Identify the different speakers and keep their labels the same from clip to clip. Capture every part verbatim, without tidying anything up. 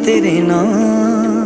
Speaker 1: तेरे नाम,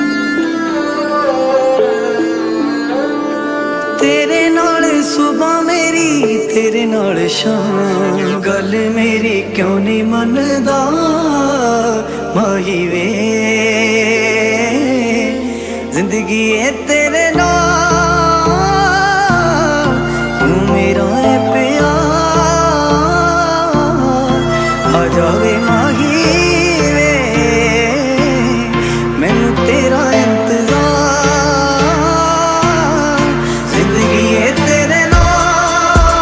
Speaker 1: तेरे नाल सुबह मेरी तेरे नाल शाम, गल मेरी क्यों नहीं मनदा माही वे, जिंदगी है तेरे नाल, तू मेरा है प्यार, आ जावे माही वे, मैनू तेरा इंतजार, जिंदगी है तेरे नाल,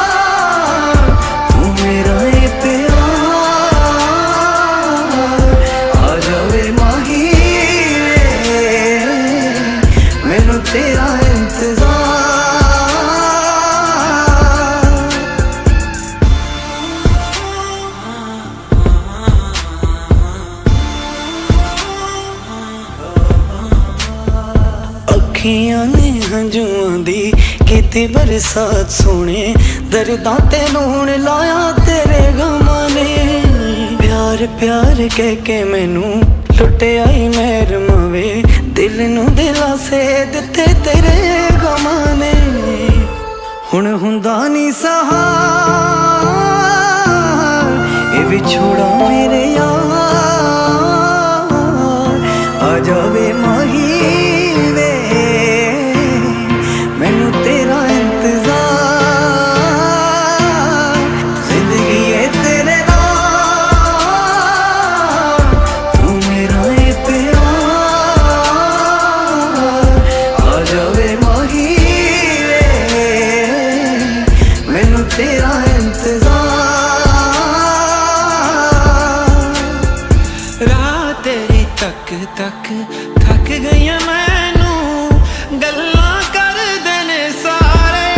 Speaker 1: तू मेरा है प्यार, आ जावे माही वे, मैनू तेरा इंतजार। अखियां ने हंजुआं दी कीती बरसात सोने, दर्दां ते लूण लाया तेरे गमां ने, प्यार प्यार कह के मैनू लुटे आई मेहर मावे, दिल नू दिलासे दिते तेरे गमां ने, हुण हुंदा नी सहार ए विछोड़ा मेरे यार, आ जावे माही वे, मैनू तेरा इंतजार, जिंदगी है तेरे नाल, तू मेरा है प्यार, आ जावे माही वे, मैनू तेरा इंतजार।
Speaker 2: रात तेरी तक तक थक गईया मैनू, गल्लां कर देने सारे,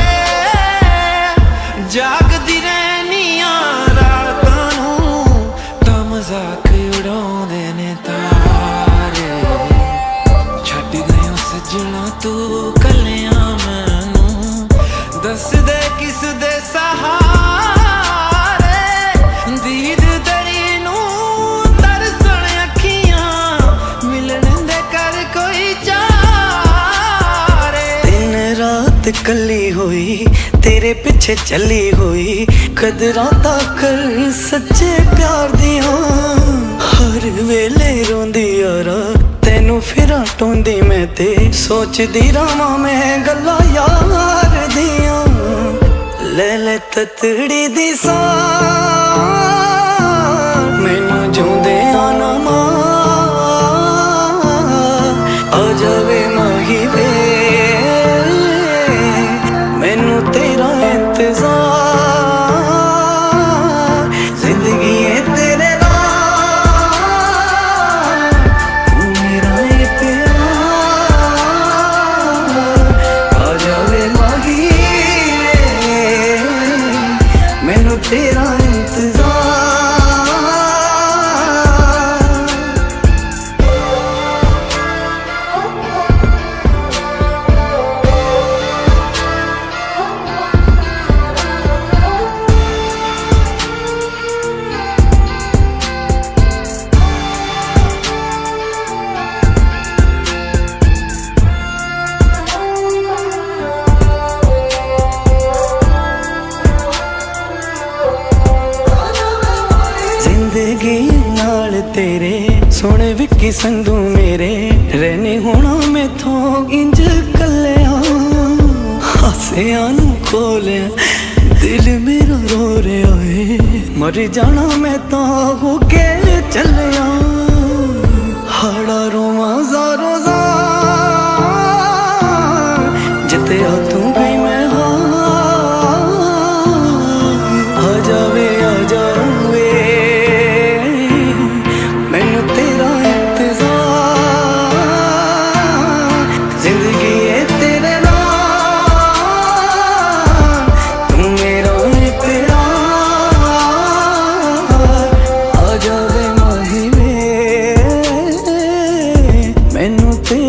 Speaker 2: जागदी रहनिया रातां नू, तां मजाक उड़ाउंदे ने तारे, छड्ड गयो सजना तू कल्लियां मैनू, दस दे किस दे सहारे, दीद तेरी नू तरसण अखियां, मिलन दे कर कोई चारे,
Speaker 1: दिन रात कली हुई तेरे पिछे चली हुई, कदरां ता कर सच्चे प्यार दियां, हर वेले रोंदी यारा तेनू फिरां टोंदी मैं ते, सोचदी रहां मैं गल्लां यार दियां, ले ले ततड़ी दी सां, मैनू जोंदे आना मां, आ जावे माही वे, मैनू तेरा इंतजार, जिंदगी है तेरे नाल, तू मेरा है प्यार, आ जावे माही वे, मैनू तेरा इंतजार। जिंदगी नाल तेरे सोने विक्की संधू मेरे, रहने होना मैथों इंज कल्लिया, हासियां नू खोलिया दिल मेरा रो रहा है, मर जाना मैं तो हो के चलिया, हाड़ा रोवां ज़ारो ज़ार, जित्या तू गई मैं हाँ, आ जावे आ जावे, मैनू तेरा इंतजार, जिंदगी है तेरे नाल, तू मेरा है प्यार, आ जावे माही वे, मैनू तेरा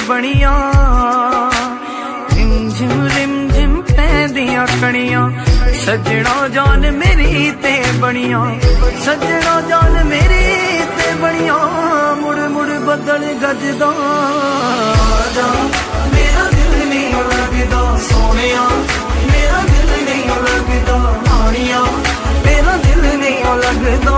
Speaker 1: बनिया रिम झिम रिम झिम पैंदियां कणियां सजना जान मेरी ते बनिया सजना जान मेरी ते बनिया मुड़ मुड़ बदल गजदा मेरा दिल नहीं लगदा सोनिया मेरा दिल नहीं लगदा रानिया मेरा दिल नहीं लगदा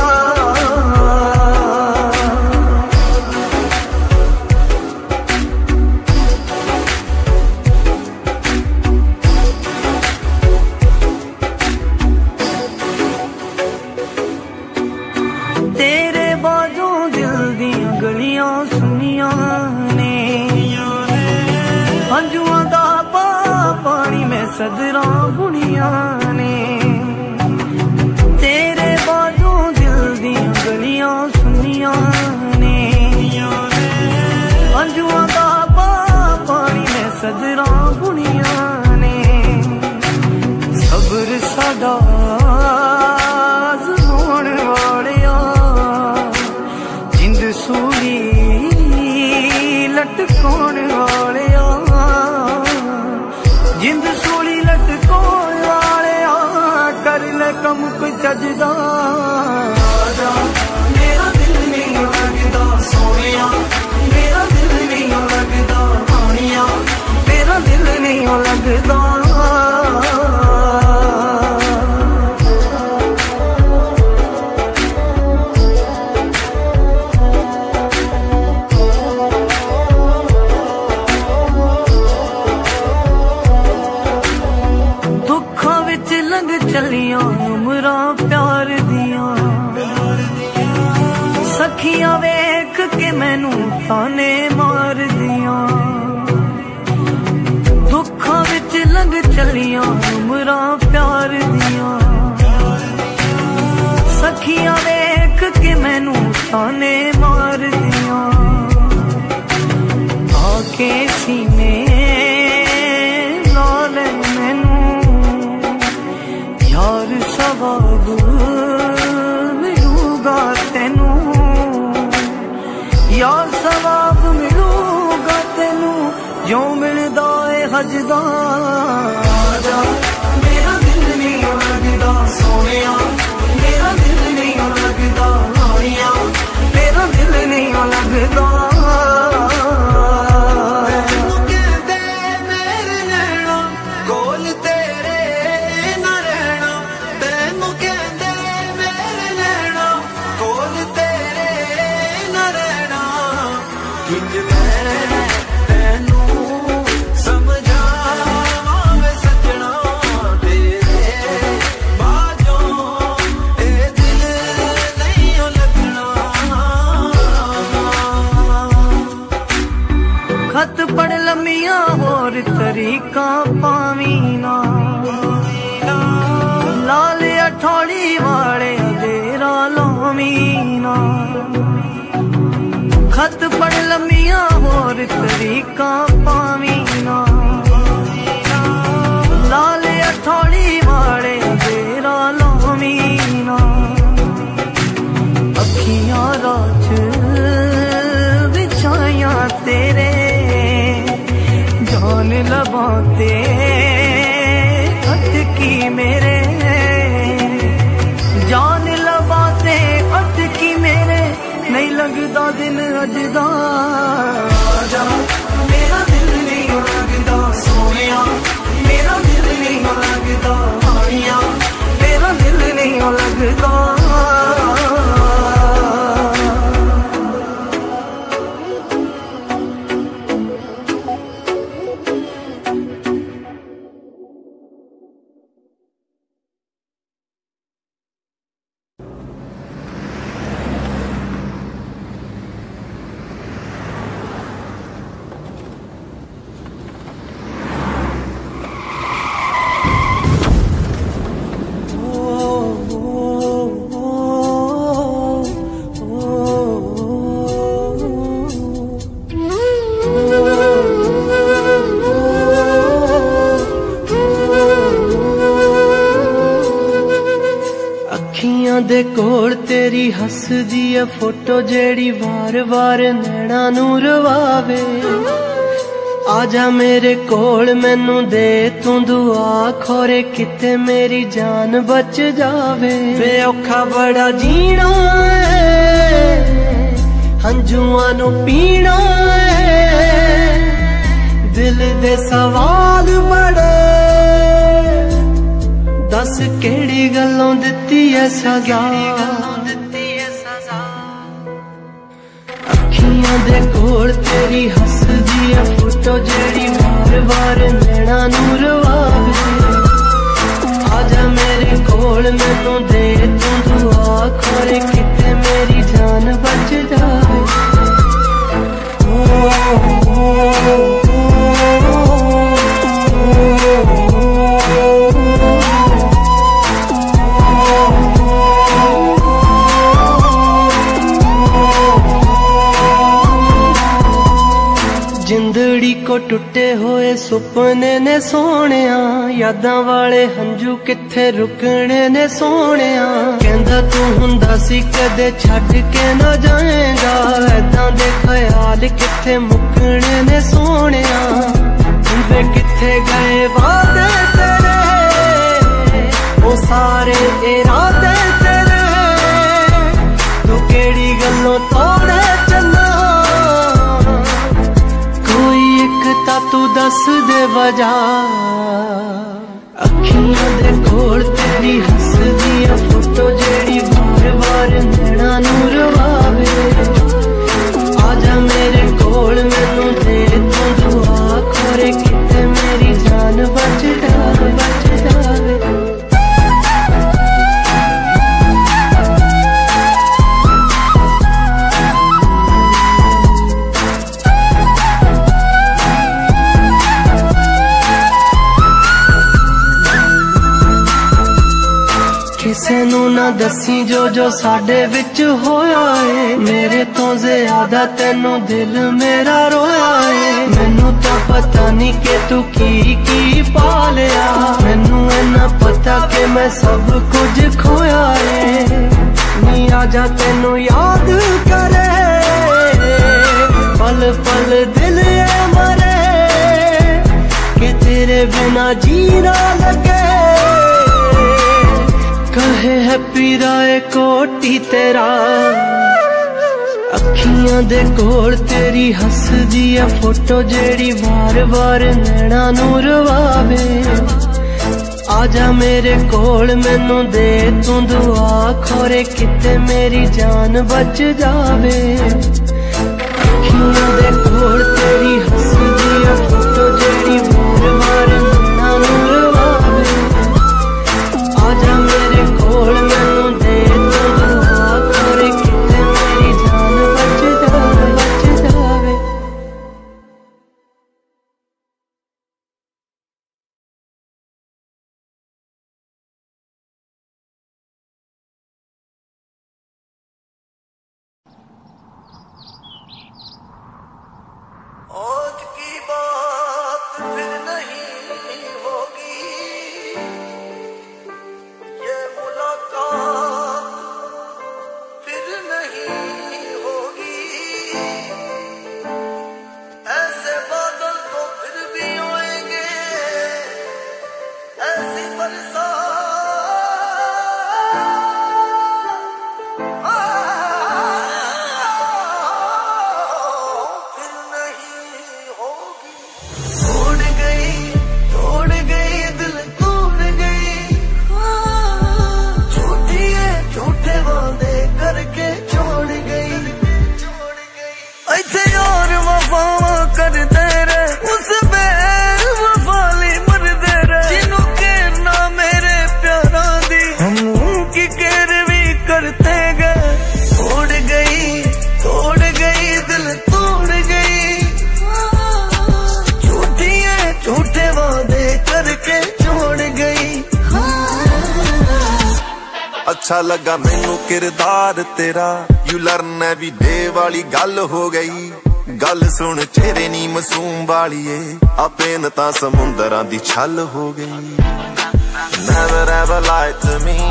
Speaker 1: सदरा बुनिया ने तेरे बाजों दिल दियां गलियां सुनिया ने अंजुआ दा पानी में सदरा बुनिया ने सब्र साडा आज़माउण वालिया जिंद सूली लटकाउण वालिया जिंद सूली लटकाउण वालिया कर ले कम कोई चजदा मेरा दिल नहीं लगदा सोनिया मेरा दिल नहीं लगदा रानिया मेरा दिल नहीं लगदा चलियां उमरा प्यार दिया सखियां वेख के मैनू ताने मार दिया दुखा विच लंघ चलियां उमरा प्यार दिया सखियां वेख के मैनू ताने मार दिया आके सीने नाल मैनू यार सवाब मिलूगा तेनू यार सवाब मिलूगा तेनू जो मिलदा है हजदा मेरा दिल नहीं लगदा सोनिया मेरा दिल नहीं लगदा रानिया मेरा दिल नहीं लगदा खत पढ़ लमिया होर तरीका पावीना लाल अठौड़ी वाले देरा लामीना खत पढ़ लमिया होर तरीका पावीना लाल अठौड़ी वाले देरा लामीना अखियां राज बिछाया तेरे जान लबाते अटकी मेरे जान लबाते अटकी मेरे नहीं लगदा दिन अजदा मेरा दिल नहीं लगदा सोनिया मेरा दिल नहीं लगदा रानिया मेरा दिल नहीं लगदा दे कोल तेरी हसदी है फोटो जेड़ी वार वार नैना नू रवावे आजा मेरे कोल मैनू दे तू दुआ, खोरे किते मेरी जान बच जावे। वे औखा बड़ा जीना है, हंजुआं नू पीना है, दिल दे सवाल बड़े, दस केड़ी गल्लों दित्ती है सजा। अखियां दे कोल तेरी हसदी है फोटो, जेड़ी बार बार नैना नू रवावे। आजा मेरे कोल मैनू दे तू दुआ, खोरे किते मेरी जान बच जावे। जिंदड़ी को टुटे हुए सुपने ने सोनिया, यादां वाले हंजू किथे रुकने ने सोनिया। कहंदा तू हुंदा सी कदे छड्ड के ना जाएगा, ऐदां दे ख्याल किथे मुकने ने सोनिया। वे किथे गए वादे तेरे, ओ सारे इरादे तेरे, तू केड़ी गल्लों तोड़े चन्ना। तू दस दे वजह, अखियां दे कोल तेरी हसदी है फोटो, जेड़ी बार बार नैना नू रवावे। आजा मेरे कोल मैनू दे तू दुआ, खोरे किते मेरी जान बच जावे, बच जावे। किसे नू ना दसी जो जो साडे विच होया है, मेरे तो ज्यादा तेनू दिल मेरा रोया है। मैनू तो पता नहीं कि तू की की पा लिया, मैनू इन्ना पता कि मैं सब कुछ खोया है। नी आजा तेनू याद करे, पल पल दिल ये मरे, कि तेरे बिना जीना लगे। कहे हैप्पी राय कोटी तेरा, अखियां दे कोल तेरी हसदी है फोटो, जेड़ी बार बार नैना नू रवावे। आजा मेरे कोल मैनू दे तू दुआ, खोरे किते मेरी जान बच जावे। अखियां दे कोल तेरी हसदी है फोटो, जेड़ी बार बार नैना नू रवावे। आजा मेरे कोल मैनू दे तू दुआ, खोरे किते मेरी जान बच जावे, बच जावे।
Speaker 2: आज की बात फिर नहीं होगी, ये मुलाकात फिर नहीं होगी। ऐसे बादल तो फिर भी होएंगे, ऐसी बरसात फिर नहीं होगी। तोड़ गई तोड़ गई दिल तोड़ गई, झूठी है झूठे वादे करके छोड़ गई। ऐसे और वफावा कर दे रे, उस बेर वफाली मर दे रे। जिन्हों केर ना मेरे प्यारा दी, हम उनकी केर भी करते गए। तोड़ गई तोड़ गई दिल तोड़ गई, झूठी है झूठे वादे करके छोड़ गई।
Speaker 3: अच्छा लगा मैनू किरदार तेरा, यू लर्न एवरी डे वाली गल हो गई। गल सुन चेहरे नी मासूम वालीए, अपेन तां समुंदरां दी छल हो गई। Never ever lied to me,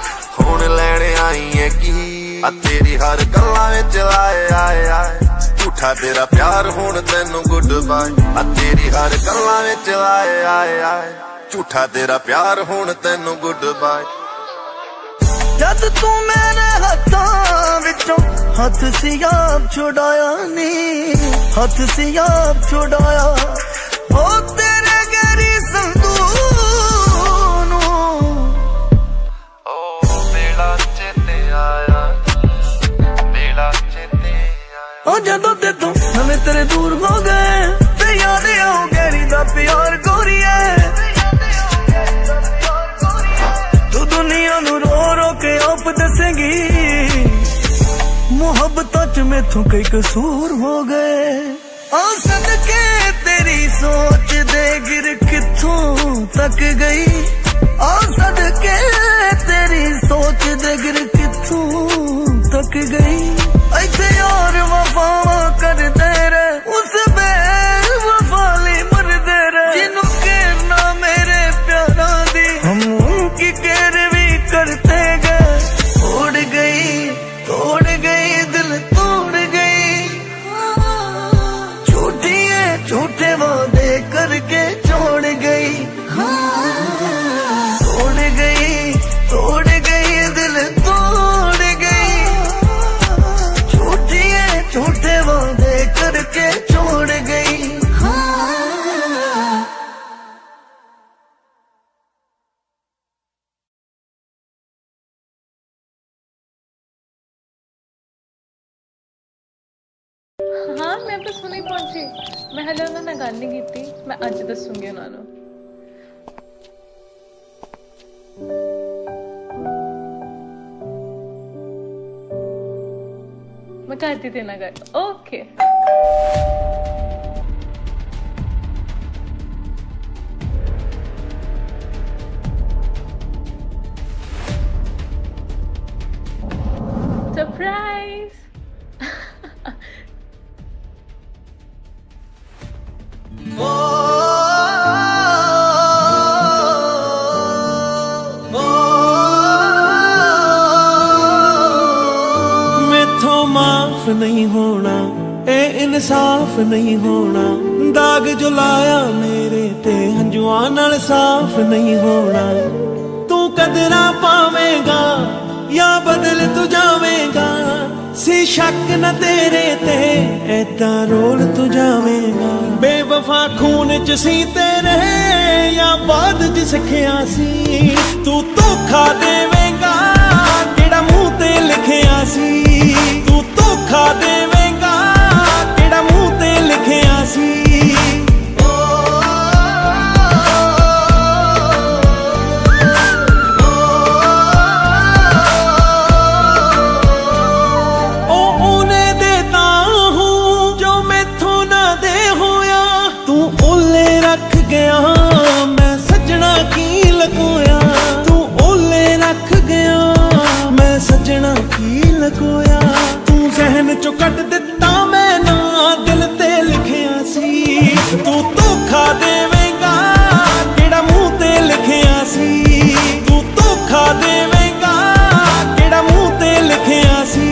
Speaker 3: हुण लैणे आई है की, आ तेरी हर गल्लां विच आए आए आए झूठा तेरा प्यार हुण तैनू गुड बाय आ तेरी हर गल्लां विच आए आए आए झूठा तेरा प्यार हुण तैनू गुड बाय
Speaker 2: जद तू मेरे हत्थां विचों हथ सियाब छुड़ाया नी हथ सियाब छुड़ाया ओ तेरे गैरी संदूर ओ मेरा चेते आया मेरा चेते आया ओ जदों ते तू हमें तेरे दूर हो गए ते याद आओ गैरी दा प्यार गोरिए तू दुनिया नू रो रो के आप दसेगी मोहब्बत च मैथों कई कसूर हो गए आ सदके तेरी सोच दे गिर किथों तक गई आ सदके तेरी सोच दे गिर किथों तक गई ऐसे यार वफावा कर दे रे उस बेवफाली मर दे रे जिन्हों केरना मेरे प्यारा दी हम उनकी केर भी करते गए तोड़ गई तोड़ गई दिल तोड़ गई झूठी है झूठे वादे करके छोड़ गई तोड़ गई तोड़ गई दिल तोड़ गई झूठी है झूठे वादे करके छोड़ गई
Speaker 4: हाँ मैं बस हुणे पहुंची मैं हले उन्हां नाल गल नहीं की मैं अज दसूंगी उन्होंने मैं करती थी ना गल ओके सरप्राइज
Speaker 5: माफ नहीं होना ए इंसाफ नहीं होना दाग जो लाया मेरे ते हंजुआं नाल साफ नहीं होना तू कदरा पावेगा या बदल तू जावेगा सी शक न तेरे ते ऐदा रोल तू जावेगा बेवफा खून च सी तेरे या बाद च सिखिया सी तू धोखा देवेगा केड़ा मुंह ते लिखिया सी तू धोखा देवेगा केड़ा मुंह ते लिखिया सी ओ उने देता हूँ जो मैथों ना दे होया तू ओले रख गया मैं सजना की लकोया तू ओले रख गया मैं सजना की लकोया तू जहन चो कट दिता मैं ना दिल ते लिखिया सी तू धोखा देवेगा केड़ा मुंह ते लिखिया सी तू धोखा देवेगा केड़ा मुंह ते लिखिया सी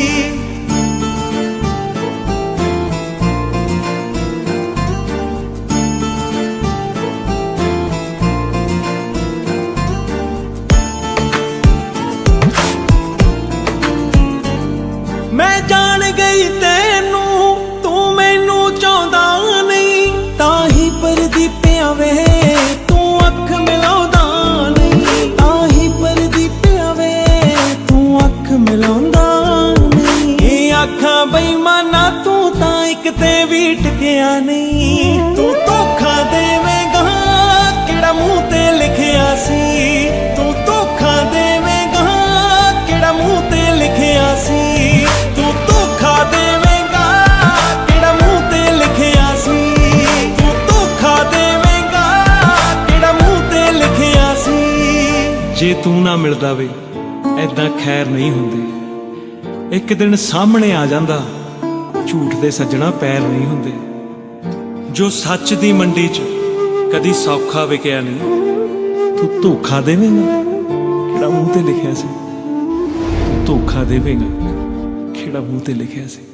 Speaker 5: मैं जान गई तेनू तू मैनू चाहता नहीं ताही परदी पिया वे तू अख मिलाउंदा नहीं ताही परदी पिया वे तू अख मिलाउंदा नहीं ये आखा बेईमाना तू ता इक ते भी टिकिया नहीं तू धोखा देवेगा केड़ा मुंह ते लिखिया सी तू धोखा देवेगा केड़ा मुंह ते लिखिया सी तू धोखा देवेगा केड़ा मुंह ते लिखिया सी तू धोखा देवेगा केड़ा मुंह ते लिखिया सी जे तू ना मिलदा वे ऐदां खैर नहीं हुंदी एक दिन सामने आ जांदा झूठ दे सज्जणा पैर नहीं हुंदे जो सच दी मंडी च कदी सौखा विकिया नहीं तू धोखा देवेगा केड़ा मुंह ते लिखिया सी तू धोखा देवेगा केड़ा मुंह ते लिखिया सी।